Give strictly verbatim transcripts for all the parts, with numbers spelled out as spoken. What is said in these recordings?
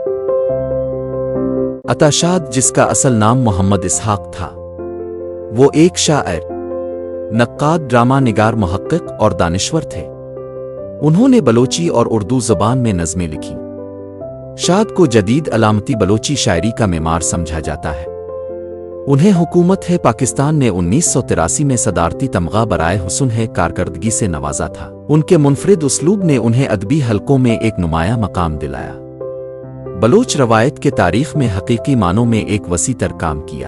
अताशाद, जिसका असल नाम मोहम्मद इसहाक था, वो एक शायर, नक्काद, ड्रामा निगार, मुहक्किक और दानिश्वर थे। उन्होंने बलोची और उर्दू ज़बान में नज़में लिखी। शाद को जदीद अलामती बलोची शायरी का मेमार समझा जाता है। उन्हें हुकूमत है पाकिस्तान ने उन्नीस सौ तिरासी में सदारती तमगा बराए हुस्न है कारकर्दगी से नवाजा था। उनके मुनफरिद उसलूब ने उन्हें अदबी हलकों में एक नुमाया मकाम दिलाया। बलोच रवायत के तारीख में हकीकी मानों में एक वसी तर काम किया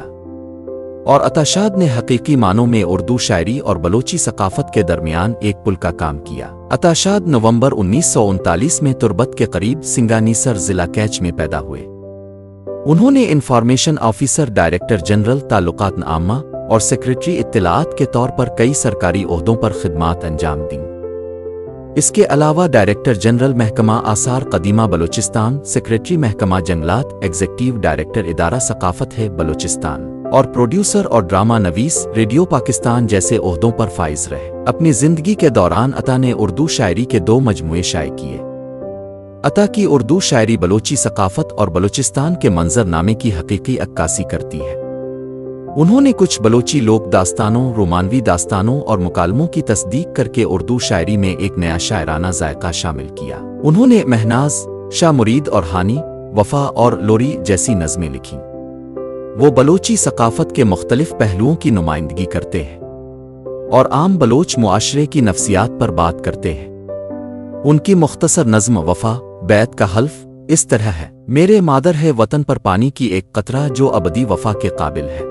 और अताशाद ने हकीकी मानों में उर्दू शायरी और बलोची सकाफत के दरमियान एक पुल का काम किया। अताशाद नवंबर उन्नीस सौ उनतालीस में तुर्बत के करीब सिंगानीसर जिला कैच में पैदा हुए। उन्होंने इंफॉर्मेशन ऑफिसर, डायरेक्टर जनरल ताल्लुकात आम्मा और सेक्रेटरी इत्तलाआत के तौर पर कई सरकारी ओहदों पर खिदमात अंजाम दी। इसके अलावा डायरेक्टर जनरल महकमा आसार कदीमा बलूचिस्तान, सेक्रेटरी महकमा जंगलात, एग्जीक्यूटिव डायरेक्टर इदारा सकाफत है बलूचिस्तान और प्रोड्यूसर और ड्रामा नवीस रेडियो पाकिस्तान जैसे ओहदों पर फाइज रहे। अपनी जिंदगी के दौरान अता ने उर्दू शायरी के दो मजमूए शाये किए। अता की उर्दू शायरी बलोची सकाफत और बलूचिस्तान के मंजरनामे की हकीकी अक्कासी करती है। उन्होंने कुछ बलोची लोक दास्तानों, रोमानवी दास्तानों और मुकालमों की तस्दीक करके उर्दू शायरी में एक नया शायराना जायका शामिल किया। उन्होंने महनाज, शाह मुरीद और हानी, वफा और लोरी जैसी नज़में लिखीं। वो बलोची सकाफत के मुख्तलिफ पहलुओं की नुमाइंदगी करते हैं और आम बलोच मुआशरे की नफ्सियात पर बात करते हैं। उनकी मुख्तसर नज़्म वफा बैत का हल्फ इस तरह है: मेरे मादर है वतन पर पानी की एक कतरा जो अबदी वफा के काबिल है।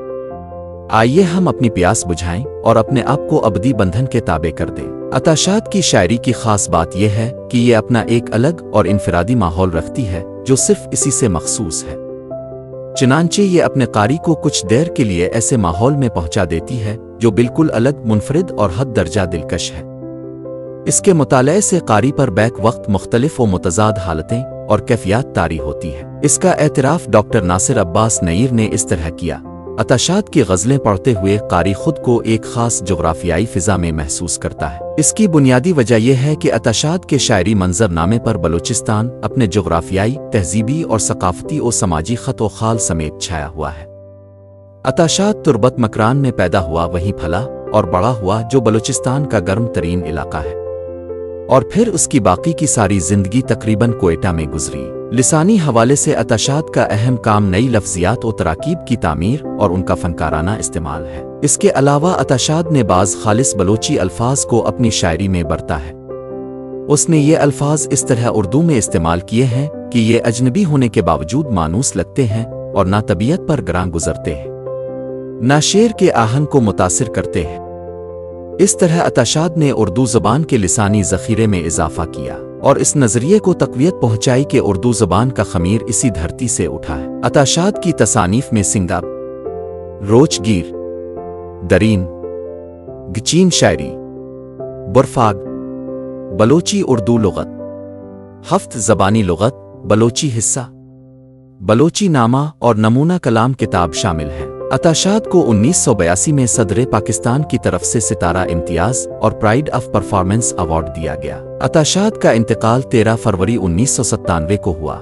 आइए हम अपनी प्यास बुझाएं और अपने आप को अबदी बंधन के ताबे कर दें। अताशाद की शायरी की खास बात यह है कि ये अपना एक अलग और इनफरादी माहौल रखती है जो सिर्फ इसी से मखसूस है। चनांचे ये अपने कारी को कुछ देर के लिए ऐसे माहौल में पहुंचा देती है जो बिल्कुल अलग, मुनफरिद और हद दर्जा दिलकश है। इसके मुताले से कारी पर बैक वक्त मुख्तलिफ व मुतजाद हालतें और कैफियत तारी होती है। इसका एतराफ़ डॉक्टर नासिर अब्बास नईर ने इस तरह किया: अताशाद की गज़लें पढ़ते हुए कारी खुद को एक ख़ास जोग्राफियाई फ़िज़ा में महसूस करता है। इसकी बुनियादी वजह यह है कि अताशाद के शायरी मंजरनामे पर बलूचिस्तान अपने जोग्राफियाई, तहजीबी और सकाफती और समाजी ख़त व ख़ाल समेत छाया हुआ है। अताशाद तुर्बत मकरान में पैदा हुआ, वहीं फला और बड़ा हुआ जो बलूचिस्तान का गर्म तरीन इलाका है, और फिर उसकी बाकी की सारी ज़िंदगी तकरीबन कोयटा में गुजरी। लिसानी हवाले से अताशाद का अहम काम नई लफ्ज़ियात और तराकीब की तामीर और उनका फ़नकाराना इस्तेमाल है। इसके अलावा अताशाद ने बाज़ खालिस बलोची अल्फाज को अपनी शायरी में बरता है। उसने ये अल्फाज इस तरह उर्दू में इस्तेमाल किए हैं कि ये अजनबी होने के बावजूद मानूस लगते हैं और ना तबीयत पर ग्रां गुजरते हैं, ना शेर के आहंग को मुतासिर करते हैं। इस तरह अताशाद ने उर्दू ज़बान के लिसानी ज़ख़ीरे में इजाफ़ा किया और इस नज़रिए को तक़वियत पहुँचाई कि उर्दू ज़बान का ख़मीर इसी धरती से उठा है। अताशाद की तसानीफ़ में सिंगाब, रोचगीर, दरीन, गचीन शायरी, बुरफाग, बलोची उर्दू लुग़त, हफ्त ज़बानी लुग़त, बलोची हिस्सा, बलोची नामा और नमूना कलाम किताब शामिल हैं। अताशाद को उन्नीस सौ बयासी में सदर पाकिस्तान की तरफ से सितारा इम्तियाज़ और प्राइड ऑफ परफॉर्मेंस अवार्ड दिया गया। अताशाद का इंतकाल तेरह फरवरी उन्नीस सौ सत्तानवे को हुआ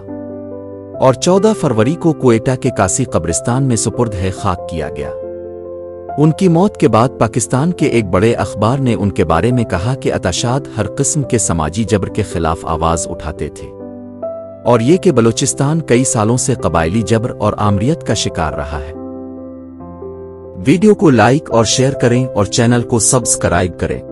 और चौदह फरवरी को कोयटा के कासी कब्रिस्तान में सुपुर्द है खाक किया गया। उनकी मौत के बाद पाकिस्तान के एक बड़े अखबार ने उनके बारे में कहा कि अताशाद हर किस्म के समाजी जबर के खिलाफ आवाज़ उठाते थे और ये कि बलूचिस्तान कई सालों से कबायली जबर और आमरियत का शिकार रहा है। वीडियो को लाइक और शेयर करें और चैनल को सब्सक्राइब करें।